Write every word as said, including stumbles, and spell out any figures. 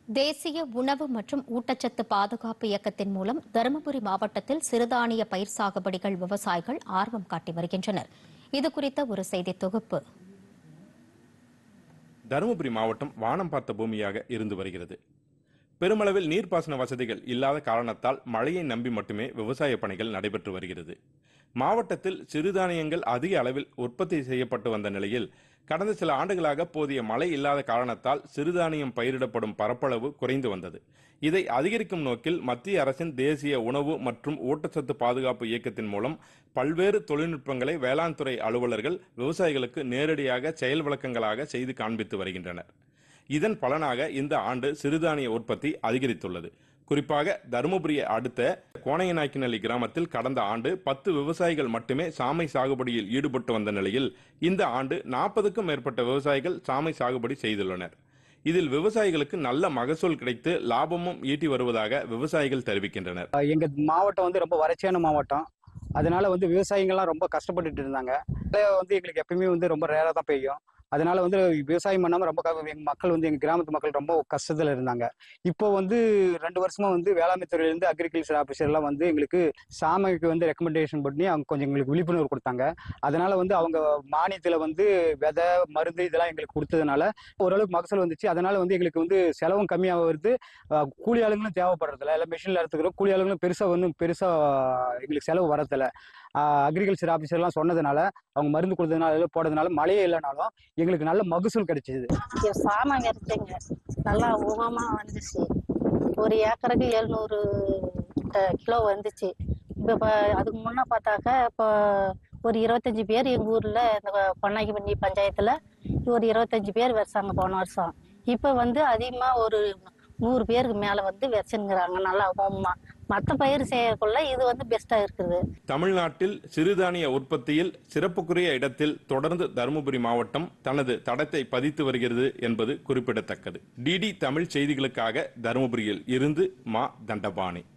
தேசிய உணவு மற்றும் ஊட்டச்சத்து பாதுகாப்பு இயக்கத்தின் மூலம் தருமபுரி மாவட்டத்தில் சிறுதானிய பயிர் சாகுபடிகள் விவசாயிகள் ஆர்வம் காட்டி வருகின்றனர். இதுகுறித்த ஒரு செய்தி தொகுப்பு. தருமபுரி மாவட்டம் வானம் பார்த்த பூமியாக இருந்து வருகிறது. பெருமளவில் நீர்ப்பாசன வசதிகள் இல்லாத காரணத்தால் மழையை நம்பி மட்டுமே விவசாய பணிகள் நடைபெற்று வருகிறது. மாவட்டத்தில் சிறுதானியங்கள் அதிக அளவில் உற்பத்தி செய்யப்பட்டு வந்த நிலையில் கடந்த சில ஆண்டுகளாக போதிய மழை இல்லாத காரணத்தால் சிறுதானியம் பயிரிடப்படும் பரப்பளவு குறைந்து வந்தது. இதை அதிகரிக்கும் நோக்கில் மத்திய அரசின் தேசிய உணவு மற்றும் ஊட்டச்சத்து பாதுகாப்பு இயக்கத்தின் மூலம் பல்வேறு தொழில்நுட்பங்களை வேளாண் துறை அலுவலர்கள் விவசாயிகளுக்கு நேரடியாக செயல் விளக்கங்களாக செய்து காண்பித்து வருகின்றனர். இதன் பலனாக இந்த ஆண்டு சிறுதானிய உற்பத்தி அதிகரித்துள்ளது. குறிப்பாக தருமபுரியை அடுத்த கோனையநாயக்கனஹள்ளி கிராமத்தில் கடந்த ஆண்டு பத்து விவசாயிகள் மட்டுமே சாமை சாகுபடியில் ஈடுபட்டு வந்த நிலையில் இந்த ஆண்டு நாற்பதுக்கும் மேற்பட்ட விவசாயிகள் சாமை சாகுபடி செய்துள்ளனர். இதில் விவசாயிகளுக்கு நல்ல மகசூல் கிடைத்து லாபமும் ஈட்டி வருவதாக விவசாயிகள் தெரிவிக்கின்றனர். எங்க மாவட்டம் வந்து ரொம்ப வறட்சியான மாவட்டம். அதனால வந்து விவசாயிகள்லாம் ரொம்ப கஷ்டப்பட்டுட்டு இருந்தாங்க. வந்து எங்களுக்கு எப்பயுமே வந்து ரொம்ப ரேரா தான் பெய்யும். அதனால வந்து விவசாயம் பண்ணாம ரொம்ப எங்க மக்கள் வந்து எங்க கிராமத்து மக்கள் ரொம்ப கஷ்டத்துல இருந்தாங்க. இப்போ வந்து ரெண்டு வருஷமா வந்து வேளாண்மை துறையிலிருந்து அக்ரிகல்ச்சர் ஆபீசர் எல்லாம் வந்து எங்களுக்கு சாமைக்கு வந்து ரெக்கமெண்டேஷன் பண்ணி அவங்க கொஞ்சம் எங்களுக்கு விழிப்புணர்வு கொடுத்தாங்க. அதனால வந்து அவங்க மானியத்துல வந்து விதை மருந்து இதெல்லாம் எங்களுக்கு கொடுத்ததுனால ஓரளவுக்கு மகசூல் வந்துச்சு. அதனால வந்து எங்களுக்கு வந்து செலவும் கம்மியாக வருது. கூலி ஆளுங்களும் தேவைப்படுறதில்ல. எல்லாம் மிஷின்ல எடுத்துக்கிறோம். கூலி ஆளுங்களும் பெருசா வந்து பெருசா எங்களுக்கு செலவு வரதில்ல. அக்ரிகல்ச்சர் ஆபீசர் எல்லாம் சொன்னதுனால அவங்க மருந்து கொடுத்ததுனால போடுறதுனால மழையே இல்லைனாலும் எங்களுக்கு நல்ல மகசூல் கிடைச்சது. சாமை விதைச்சேங்க, நல்லா ஊகமா வந்துச்சு. ஒரு ஏக்கருக்கு எழுநூறு கிலோ வந்துச்சு. இப்போ அதுக்கு முன்ன பார்த்தாக்க இப்போ ஒரு இருபத்தஞ்சு பேர் எங்க ஊர்ல இந்த பொன்னாக்கிப்பட்டி பஞ்சாயத்துல ஒரு இருபத்தஞ்சு பேர் விதைச்சாங்க போன வருஷம். இப்போ வந்து அதிகமா ஒரு நூறு பேருக்கு மேல வந்து விதைச்சுங்கிறாங்க. நல்லா ஹோமா மற்ற பயிர் செய்யக்குள்ள இது வந்து பெஸ்டா இருக்குது. தமிழ்நாட்டில் சிறுதானிய உற்பத்தியில் சிறப்புக்குரிய இடத்தில் தொடர்ந்து தருமபுரி மாவட்டம் தனது தடத்தை பதித்து வருகிறது என்பது குறிப்பிடத்தக்கது. டிடி தமிழ் செய்திகளுக்காக தருமபுரியில் இருந்து மா தண்டபாணி.